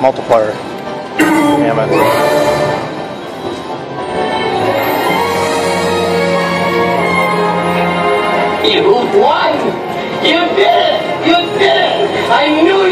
multiplier. Damn it. You won! You did it! You did it! I knew